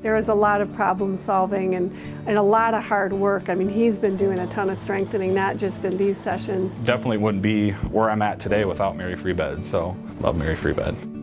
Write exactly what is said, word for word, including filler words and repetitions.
there was a lot of problem solving and, and a lot of hard work. I mean, he's been doing a ton of strengthening, not just in these sessions. Definitely wouldn't be where I'm at today without Mary Free Bed, so love Mary Free Bed.